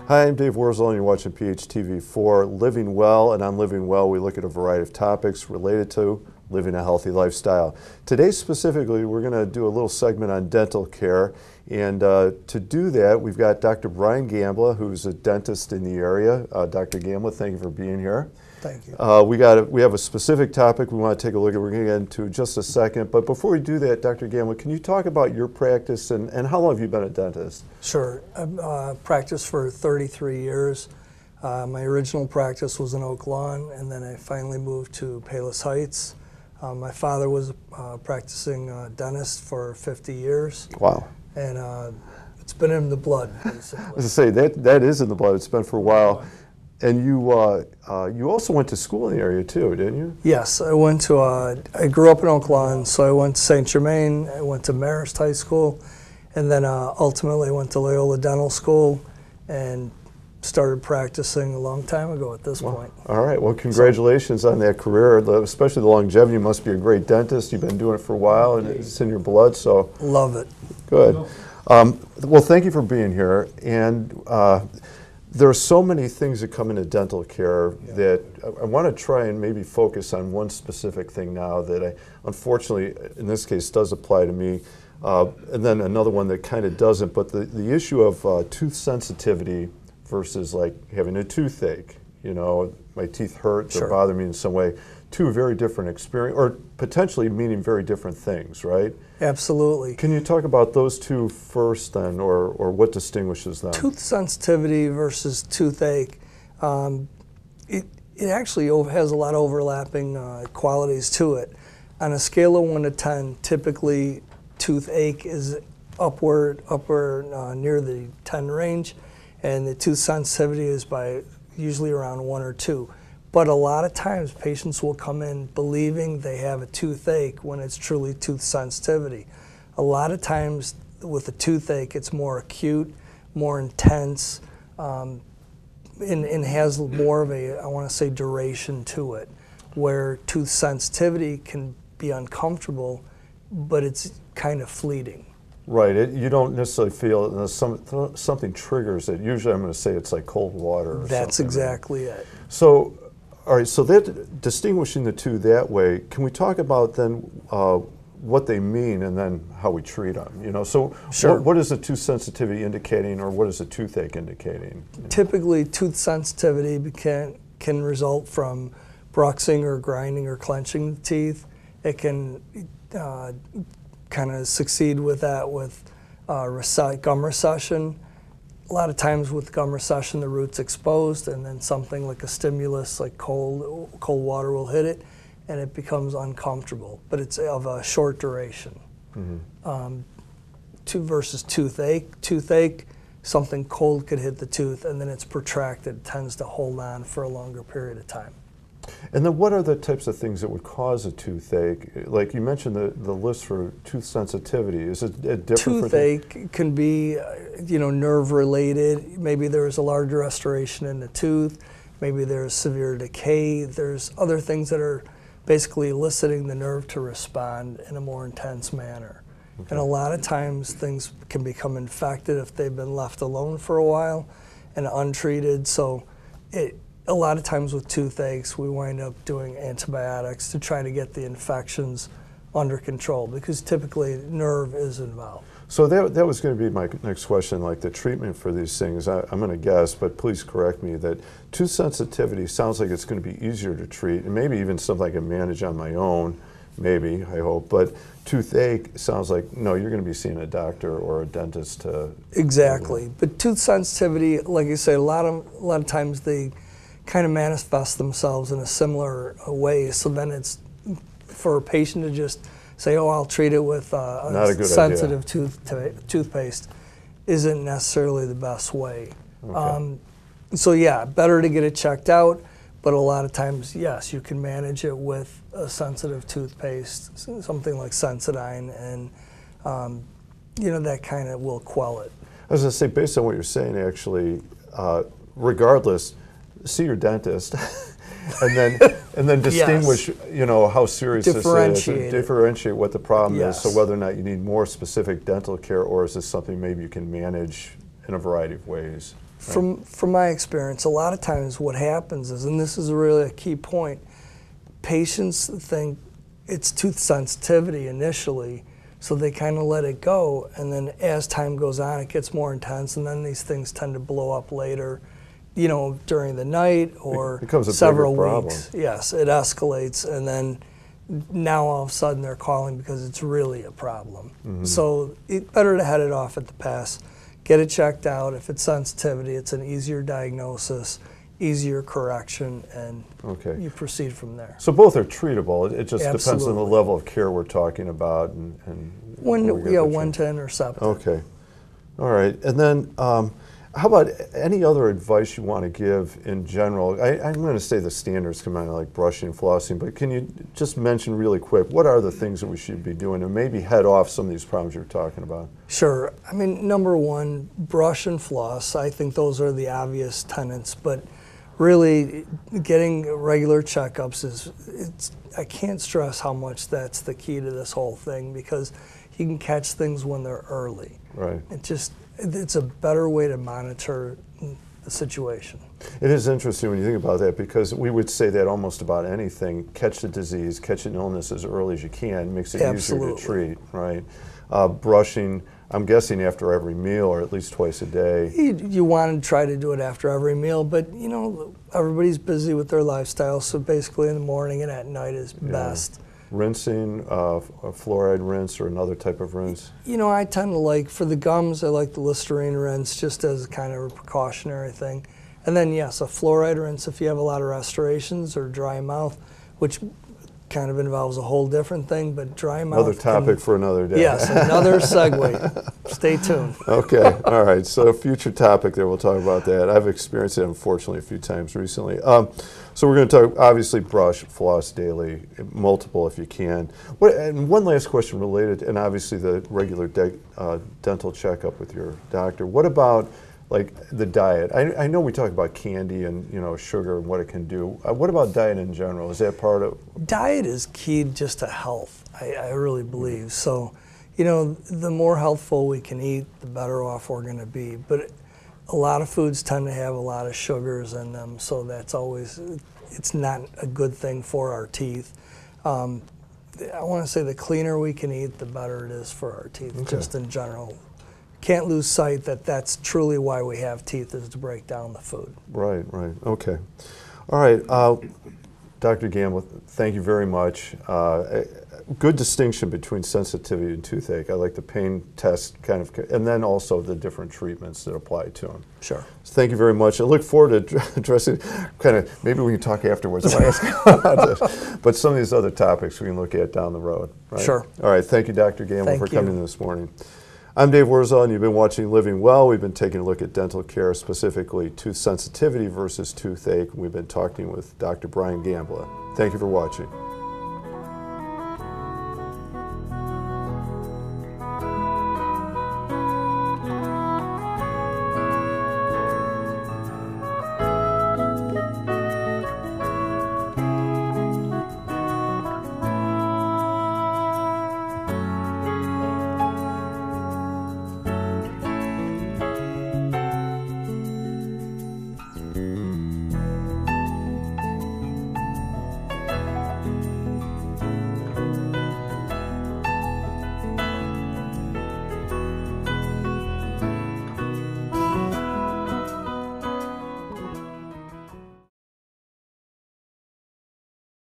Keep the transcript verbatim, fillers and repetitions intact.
Hi, I'm Dave Wurzel, and you're watching P H T V four, Living Well, and on Living Well, we look at a variety of topics related to living a healthy lifestyle. Today, specifically, we're going to do a little segment on dental care, and uh, to do that, we've got Doctor Brian Gambla, who's a dentist in the area. Uh, Doctor Gambla, thank you for being here. Thank you. Uh, we got a, we have a specific topic we want to take a look at. We're going to get into in just a second, but before we do that, Doctor Gambla, can you talk about your practice and, and how long have you been a dentist? Sure. I've uh, practiced for thirty-three years. Uh, my original practice was in Oak Lawn, and then I finally moved to Palos Heights. Uh, my father was a practicing uh, dentist for fifty years. Wow. And uh, it's been in the blood, basically. As I say, that, that is in the blood. It's been for a while. And you uh, uh, you also went to school in the area too, didn't you? Yes, I went to, uh, I grew up in Oak Lawn, so I went to Saint Germain, I went to Marist High School, and then uh, ultimately went to Loyola Dental School and started practicing a long time ago at this Well, point. all right, well, congratulations on that career, especially the longevity. You must be a great dentist. You've been doing it for a while, and it's in your blood, so. Love it. Good. Um, well, thank you for being here. And uh, there are so many things that come into dental care yeah. that I, I want to try and maybe focus on one specific thing now that I, unfortunately, in this case, does apply to me. Uh, and then another one that kind of doesn't, but the, the issue of uh, tooth sensitivity versus like having a toothache. You know, my teeth hurt, Sure. or bother me in some way. Two very different experience, or potentially meaning very different things, right? Absolutely. Can you talk about those two first then, or, or what distinguishes them? Tooth sensitivity versus toothache, um, it, it actually has a lot of overlapping uh, qualities to it. On a scale of one to ten, typically toothache is upward, upper uh, near the ten range, and the tooth sensitivity is by usually around one or two. But a lot of times patients will come in believing they have a toothache when it's truly tooth sensitivity. A lot of times with a toothache it's more acute, more intense, um, and, and has more of a, I want to say, duration to it, where tooth sensitivity can be uncomfortable, but it's kind of fleeting. Right, it, you don't necessarily feel it unless some, something triggers it. Usually I'm going to say it's like cold water or That's something. exactly it. So, all right, so that, distinguishing the two that way, can we talk about then uh, what they mean and then how we treat them? You know, so Sure. what, what is a tooth sensitivity indicating, or what is a toothache indicating? Typically, tooth sensitivity can, can result from bruxing or grinding or clenching the teeth. It can uh, kind of succeed with that with uh, rece- gum recession. A lot of times with gum recession, the root's exposed, and then something like a stimulus, like cold, cold water, will hit it, and it becomes uncomfortable. But it's of a short duration. Mm-hmm. um, two versus toothache. Toothache, something cold could hit the tooth, and then it's protracted, tends to hold on for a longer period of time. And then what are the types of things that would cause a toothache? Like you mentioned the, the list for tooth sensitivity. Is it a different? Toothache can be, uh, you know, nerve related. Maybe there's a large restoration in the tooth. Maybe there's severe decay. There's other things that are basically eliciting the nerve to respond in a more intense manner. Okay. And a lot of times things can become infected if they've been left alone for a while and untreated. So it, a lot of times with toothaches, we wind up doing antibiotics to try to get the infections under control, because typically nerve is involved. So that, that was going to be my next question, like the treatment for these things. I, I'm going to guess, but please correct me, that tooth sensitivity sounds like it's going to be easier to treat, and maybe even something I can manage on my own, maybe, I hope. But toothache sounds like, no, you're going to be seeing a doctor or a dentist to... Exactly. But tooth sensitivity, like you say, a lot of, a lot of times they kind of manifest themselves in a similar way. So then it's for a patient to just say, oh, I'll treat it with uh, Not a a good sensitive idea. tooth toothpaste isn't necessarily the best way. Okay. Um, so yeah, better to get it checked out, but a lot of times, yes, you can manage it with a sensitive toothpaste, something like Sensodyne, and um, you know, that kind of will quell it. I was going to say, based on what you're saying, actually, uh, regardless, see your dentist, and then and then distinguish, yes. you know, how serious this is, and differentiate what the problem yes. is. So whether or not you need more specific dental care, or is this something maybe you can manage in a variety of ways? From from my experience, a lot of times what happens is, and this is really a key point, patients think it's tooth sensitivity initially, so they kind of let it go, and then as time goes on, it gets more intense, and then these things tend to blow up later, you know, during the night or it becomes a several bigger problem. weeks. Yes, it escalates, and then now all of a sudden they're calling because it's really a problem. Mm-hmm. So it's better to head it off at the pass. Get it checked out. If it's sensitivity, it's an easier diagnosis, easier correction, and okay. you proceed from there. So both are treatable. It just Absolutely. depends on the level of care we're talking about. And, and One, yeah, one ten. ten or septic. Okay. All right. And then um, how about any other advice you want to give in general? I, I'm going to say the standards come out like brushing, flossing, but can you just mention really quick, what are the things that we should be doing to maybe head off some of these problems you're talking about? Sure. I mean, number one, brush and floss. I think those are the obvious tenets, but really getting regular checkups is, it's, I can't stress how much that's the key to this whole thing, because you can catch things when they're early. Right. It just, it's a better way to monitor the situation. It is interesting when you think about that, because we would say that almost about anything. Catch the disease, catch an illness as early as you can, makes it Absolutely. easier to treat, right? Uh, brushing, I'm guessing after every meal or at least twice a day. You, you want to try to do it after every meal, but you know, everybody's busy with their lifestyle, so basically in the morning and at night is Yeah. best. Rinsing, uh, a fluoride rinse or another type of rinse? You know, I tend to like, for the gums, I like the Listerine rinse just as kind of a precautionary thing. And then, yes, a fluoride rinse if you have a lot of restorations or dry mouth, which kind of involves a whole different thing, but dry mouth. Another topic can, for another day. Yes, another segue. Stay tuned. Okay, all right. So, future topic there, we'll talk about that. I've experienced it, unfortunately, a few times recently. Um, so, we're going to talk, obviously, brush, floss daily, multiple if you can. What, and one last question related, and obviously the regular de uh, dental checkup with your doctor. What about like the diet? I, I know we talk about candy and, you know, sugar and what it can do. Uh, what about diet in general? Is that part of? Diet is key just to health, I, I really believe. So, you know, the more healthful we can eat, the better off we're going to be. But a lot of foods tend to have a lot of sugars in them, so that's always, it's not a good thing for our teeth. Um, I want to say the cleaner we can eat, the better it is for our teeth, Okay. just in general. Can't lose sight that that's truly why we have teeth, is to break down the food. Right, right. Okay. All right. Uh, Doctor Gamble, thank you very much. Uh, a good distinction between sensitivity and toothache. I like the pain test kind of, and then also the different treatments that apply to them. Sure. So thank you very much. I look forward to addressing, kind of, maybe we can talk afterwards if I ask about this, but some of these other topics we can look at down the road. Right? Sure. All right. Thank you, Doctor Gamble, Thank for you. coming in this morning. I'm Dave Wurzel, and you've been watching Living Well. We've been taking a look at dental care, specifically tooth sensitivity versus toothache. We've been talking with Doctor Brian Gamble. Thank you for watching.